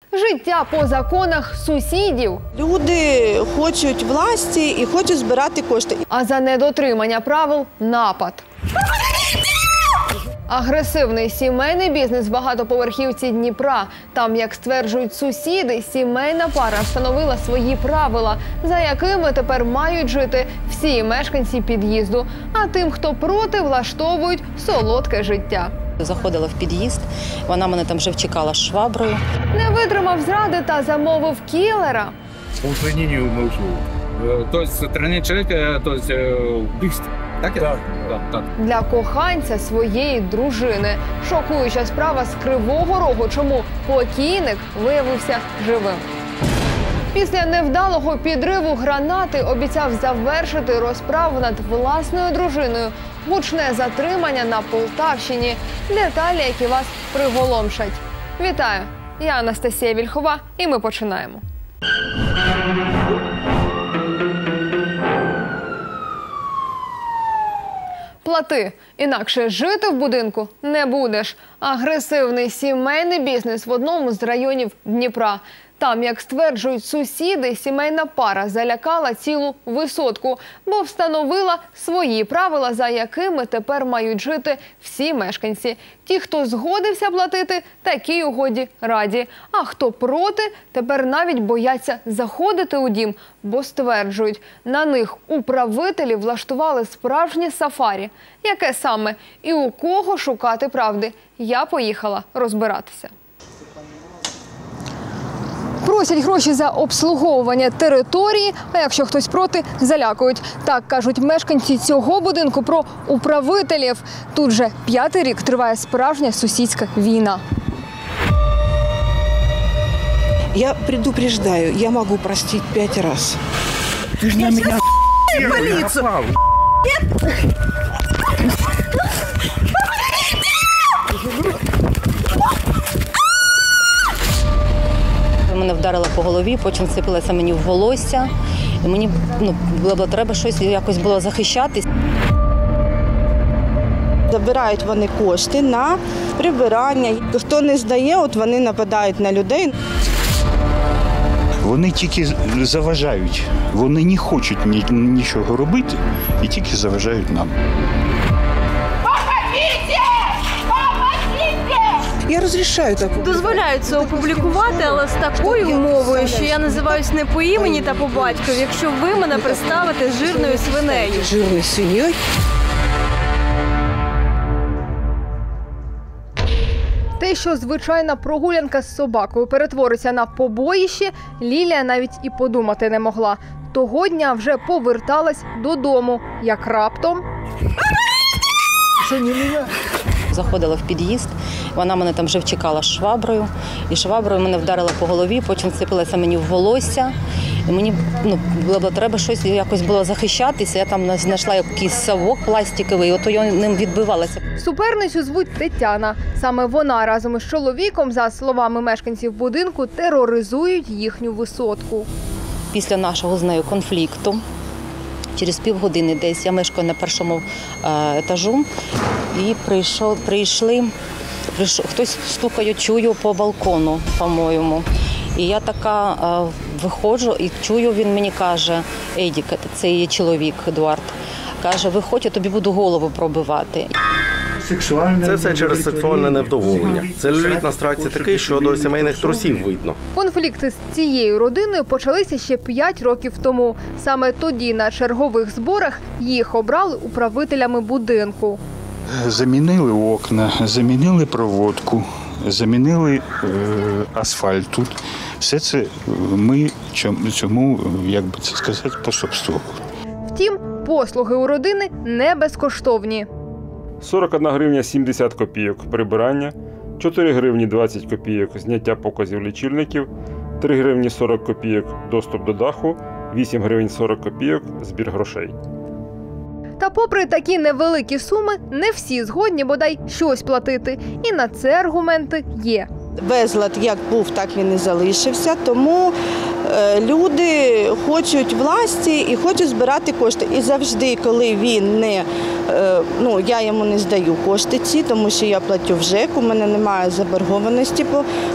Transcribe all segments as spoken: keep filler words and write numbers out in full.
Життя по законах сусідів. Люди хочуть власті і хочуть збирати кошти. А за недотримання правил – напад. Агресивний сімейний бізнес в багатоповерхівці Дніпра. Там, як стверджують сусіди, сімейна пара встановила свої правила, за якими тепер мають жити всі мешканці під'їзду. А тим, хто проти, влаштовують солодке життя. Заходила в під'їзд, вона мене там вже чекала з шваброю. Не витримав зради та замовив кілера. По устранению моего. То есть устранение человека, то есть убийство. Так? Так. Так, так. Для коханця своєї дружини. Шокуюча справа з Кривого Рогу, чому покійник виявився живим. Після невдалого підриву гранати обіцяв завершити розправу над власною дружиною. Гучне затримання на Полтавщині. Деталі, які вас приголомшать. Вітаю! Я Анастасія Вільхова, і ми починаємо. Плати, інакше жити в будинку не будеш. Агресивний сімейний бізнес в одному з районів Дніпра. Там, як стверджують сусіди, сімейна пара залякала цілу висотку, бо встановила свої правила, за якими тепер мають жити всі мешканці. Ті, хто згодився платити, такій угоді раді. А хто проти, тепер навіть бояться заходити у дім, бо стверджують, на них управителі влаштували справжнє сафарі. Яке саме і у кого шукати правди? Я поїхала розбиратися. Просять гроші за обслуговування території, а якщо хтось проти, залякують. Так кажуть мешканці цього будинку про управителів. Тут же п'ятий рік триває справжня сусідська війна. Я предупреждаю, я могу простить пять раз. Ты же на меня напал. Мене вдарила по голові, потім сипалася мені в волосся. І мені ну, було треба щось якось було захищатись. Забирають вони кошти на прибирання. Хто не здає, от вони нападають на людей. Вони тільки заважають, вони не хочуть нічого робити і тільки заважають нам. Я розрішаю таку. Дозволяють це опублікувати, але з такою умовою, що я називаюсь не по імені та по батькові, якщо ви мене представите жирною свинею. Жирною свиньою. Те, що звичайна прогулянка з собакою перетвориться на побоїще, Лілія навіть і подумати не могла. Того дня вже поверталась додому, як раптом... Заходила в під'їзд, вона мене там вже чекала з шваброю. І шваброю мене вдарила по голові, потім сипалася мені в волосся. І мені ну, було треба щось якось було захищатися. Я там знайшла якийсь совок пластиковий, ото я ним відбивалася. Суперницю звуть Тетяна. Саме вона разом із чоловіком, за словами мешканців будинку, тероризують їхню висотку. Після нашого з нею конфлікту, через півгодини десь, я мешкаю на першому е, етажу, і прийшов, прийшли, прийшов, хтось стукає, чую по балкону, по-моєму. І я така е, виходжу і чую, він мені каже, Едік, це її чоловік, Едуард, каже, виходь, я тобі буду голову пробивати. Це все через сексуальне невдоволення. Целюліт на страці такий, що до сімейних трусів видно. Конфлікти з цією родиною почалися ще п'ять років тому. Саме тоді на чергових зборах їх обрали управителями будинку. Замінили окна, замінили проводку, замінили е, асфальт тут. Все це ми цьому, як би це сказати, пособствували. Втім, послуги у родини не безкоштовні. сорок одна гривня сімдесят копійок прибирання, чотири гривні двадцять копійок зняття показів лічильників, три гривні сорок копійок доступ до даху, вісім гривень сорок копійок збір грошей. Та попри такі невеликі суми, не всі згодні бодай щось платити. І на це аргументи є. Безлад як був, так він і залишився, тому е, люди хочуть власті і хочуть збирати кошти. І завжди, коли він не, е, ну, я йому не здаю кошти ці, тому що я платю в ЖЕК, у мене немає заборгованості по,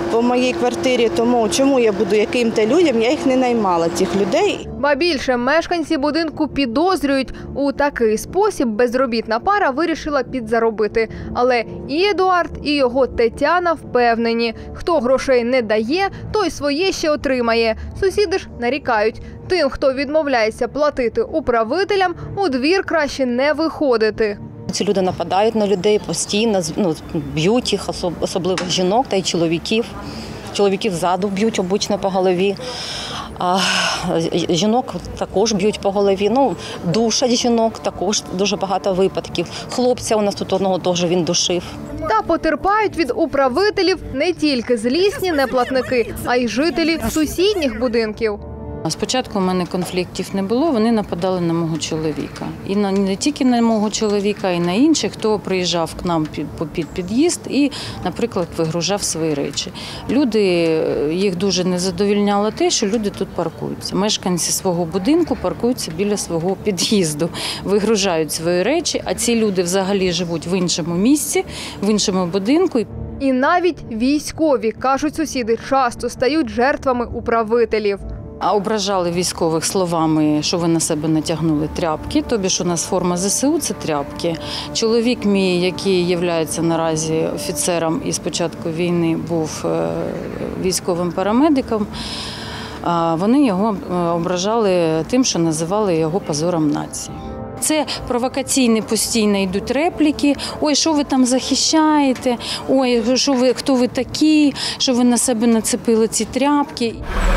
по моїй квартирі, тому чому я буду яким-то людям, я їх не наймала, цих людей. Ба більше, мешканці будинку підозрюють, у такий спосіб безробітна пара вирішила підзаробити. Але і Едуард, і його Тетяна впевнені, хто грошей не дає, той своє ще отримає. Сусіди ж нарікають, тим, хто відмовляється платити управителям, у двір краще не виходити. Ці люди нападають на людей постійно, ну, б'ють їх, особливо жінок та й чоловіків. Чоловіків ззаду б'ють обично по голові. А жінок також б'ють по голові. Ну, душать жінок, також дуже багато випадків. Хлопця у нас тут одного теж він душив. Та потерпають від управителів не тільки злісні неплатники, а й жителі сусідніх будинків. Спочатку в мене конфліктів не було, вони нападали на мого чоловіка. І на, не тільки на мого чоловіка, і на інших, хто приїжджав к нам під, під під'їзд і, наприклад, вигружав свої речі. Люди, їх дуже не задовольняло те, що люди тут паркуються. Мешканці свого будинку паркуються біля свого під'їзду, вигружають свої речі, а ці люди взагалі живуть в іншому місці, в іншому будинку. І навіть військові, кажуть сусіди, часто стають жертвами управителів. А ображали військових словами, що ви на себе натягнули тряпки, тобі ж у нас форма зе се у – це тряпки. Чоловік мій, який є наразі офіцером і з початку війни був військовим парамедиком, вони його ображали тим, що називали його позором нації. Це провокаційні постійно йдуть репліки. Ой, що ви там захищаєте? Ой, що ви, хто ви такі? Що ви на себе нацепили ці тряпки?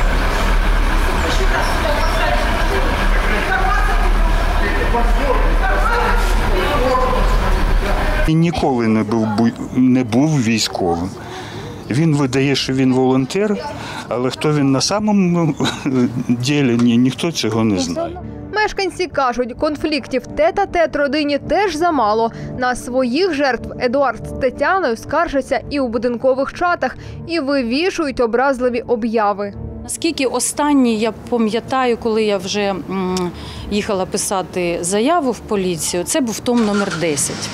Він ніколи не був, не був військовим. Він видає, що він волонтер, але хто він на самому ділі, ні, ніхто цього не знає. Мешканці кажуть, конфліктів тет-а-тет родині теж замало. На своїх жертв Едуард з Тетяною скаржаться і у будинкових чатах, і вивішують образливі обяви. Наскільки останній, я пам'ятаю, коли я вже м, їхала писати заяву в поліцію, це був том номер десять.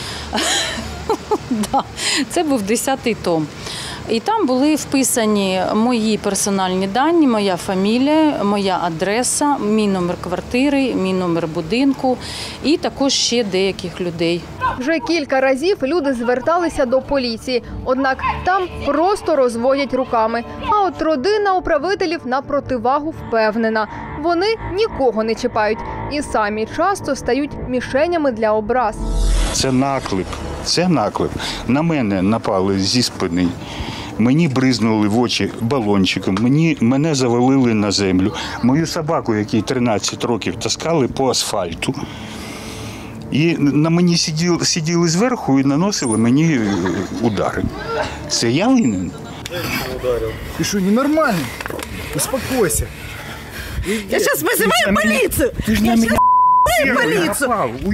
Да, це був десятий том. І там були вписані мої персональні дані, моя фамілія, моя адреса, мій номер квартири, мій номер будинку і також ще деяких людей. Вже кілька разів люди зверталися до поліції, однак там просто розводять руками. А от родина управителів на противагу впевнена. Вони нікого не чіпають і самі часто стають мішенями для образ. Це наклеп, це наклеп. На мене напали зі спини. Мені бризнули в очі балончиком, мені, мене завалили на землю. Мою собаку, якій тринадцять років, таскали по асфальту. І на мені сиділи, сиділи зверху і наносили мені удари. Це я винен? Ты что, ненормальный? Успокойся. Я сейчас вызываю полицию! Ты же на меня полицию!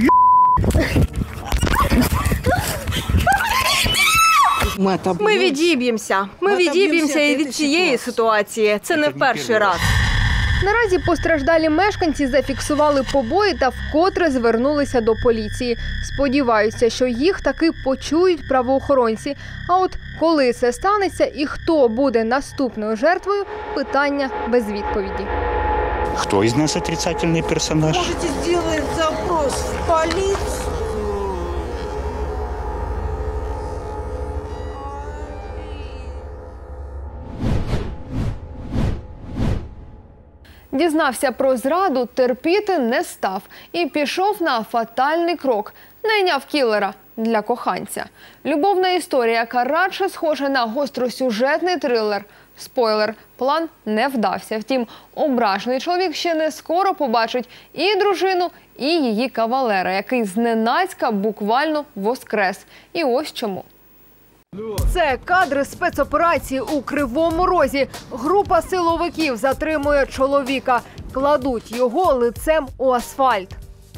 Ми відіб'ємося. Ми відіб'ємося і від цієї ситуації. Це не в перший раз. Наразі постраждалі мешканці зафіксували побої та вкотре звернулися до поліції. Сподіваються, що їх таки почують правоохоронці. А от коли це станеться і хто буде наступною жертвою – питання без відповіді. Хто із нас отрицательний персонаж? Можете зробити запрос в поліцію. Дізнався про зраду, терпіти не став і пішов на фатальний крок. Найняв кілера для коханця. Любовна історія, яка радше схожа на гостросюжетний трилер. Спойлер – план не вдався. Втім, ображений чоловік ще не скоро побачить і дружину, і її кавалера, який зненацька буквально воскрес. І ось чому. Це кадри спецоперації у Кривому Розі. Група силовиків затримує чоловіка. Кладуть його лицем у асфальт.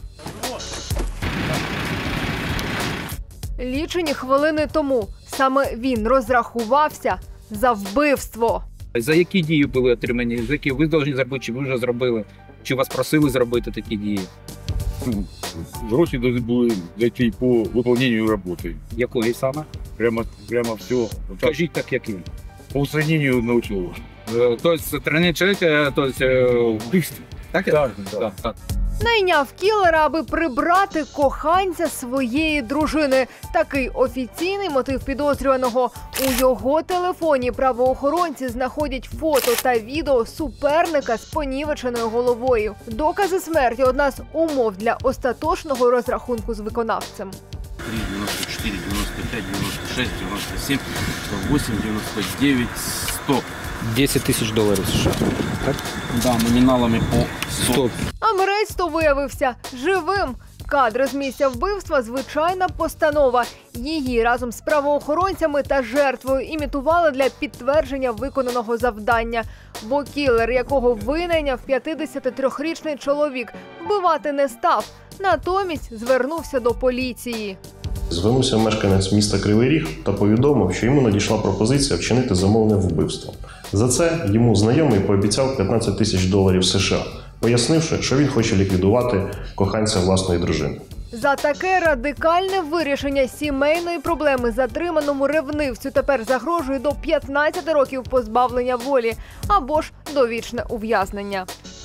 Лічені хвилини тому саме він розрахувався за вбивство. За які дії були отримані? За які ви повинні зробити, чи ви вже зробили? Чи вас просили зробити такі дії? Гроші повинні були зайти по виконанню роботи. Якої саме? Прямо, прямо все. Кажіть так, як він. по устранению научил. Э, То есть тройник человека, то есть э, убийство. Так? Так, Да, так. так. Найняв кілера, аби прибрати коханця своєї дружини. Такий офіційний мотив підозрюваного. У його телефоні правоохоронці знаходять фото та відео суперника з понівеченою головою. Докази смерті – одна з умов для остаточного розрахунку з виконавцем. три, девяносто четыре, девяносто пять, девяносто шесть, девяносто семь, сто восемь, девяносто девять, сто. десять тысяч долларов США. Так? Да, номиналами по сто. А мрець то виявився живим. Кадри з місця вбивства – звичайна постанова. Її разом з правоохоронцями та жертвою імітували для підтвердження виконаного завдання. Бо кілер, якого винайняв п'ятдесятитрирічний чоловік, вбивати не став. Натомість звернувся до поліції. Звернувся мешканець міста Кривий Ріг та повідомив, що йому надійшла пропозиція вчинити замовне вбивство. За це йому знайомий пообіцяв п'ятнадцять тисяч доларів США, пояснивши, що він хоче ліквідувати коханця власної дружини. За таке радикальне вирішення сімейної проблеми затриманому ревнивцю тепер загрожує до п'ятнадцяти років позбавлення волі або ж довічне ув'язнення.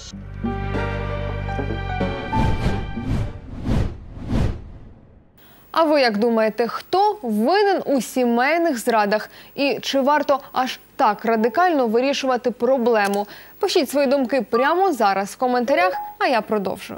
А ви як думаєте, хто винен у сімейних зрадах? І чи варто аж так радикально вирішувати проблему? Пишіть свої думки прямо зараз в коментарях, а я продовжую.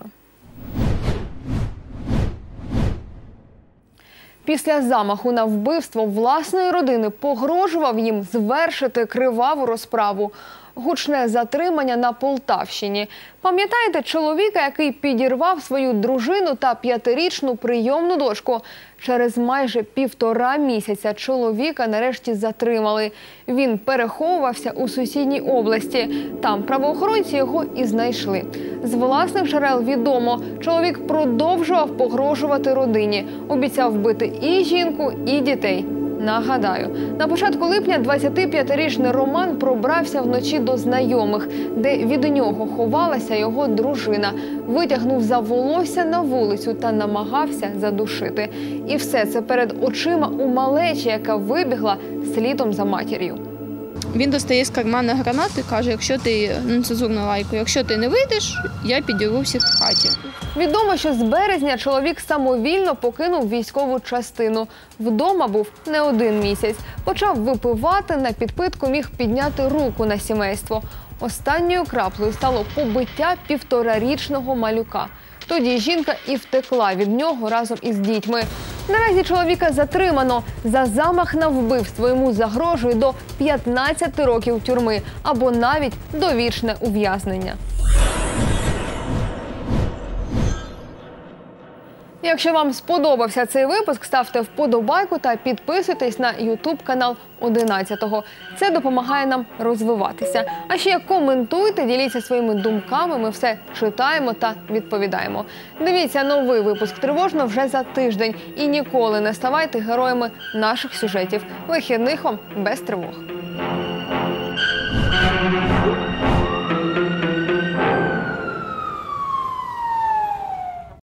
Після замаху на вбивство власної родини погрожував їм звершити криваву розправу. Гучне затримання на Полтавщині. Пам'ятаєте чоловіка, який підірвав свою дружину та п'ятирічну прийомну дочку? Через майже півтора місяця чоловіка нарешті затримали. Він переховувався у сусідній області. Там правоохоронці його і знайшли. З власних джерел відомо, чоловік продовжував погрожувати родині. Обіцяв вбити і жінку, і дітей. Нагадаю, на початку липня двадцятип'ятирічний Роман пробрався вночі до знайомих, де від нього ховалася його дружина. Витягнув за волосся на вулицю та намагався задушити. І все це перед очима у малечі, яка вибігла слідом за матір'ю. Він достає з кармана гранату і каже, якщо ти, нецензурну лайку, якщо ти не вийдеш, я підірву всіх в хаті. Відомо, що з березня чоловік самовільно покинув військову частину. Вдома був не один місяць. Почав випивати, на підпитку міг підняти руку на сімейство. Останньою краплею стало побиття півторарічного малюка. Тоді жінка і втекла від нього разом із дітьми. Наразі чоловіка затримано. За замах на вбивство йому загрожує до п'ятнадцяти років тюрми або навіть довічне ув'язнення. Якщо вам сподобався цей випуск, ставте вподобайку та підписуйтесь на ютуб-канал одинадцятого. Це допомагає нам розвиватися. А ще коментуйте, діліться своїми думками, ми все читаємо та відповідаємо. Дивіться новий випуск «Тривожно» вже за тиждень. І ніколи не ставайте героями наших сюжетів. Вихідних вам без тривог.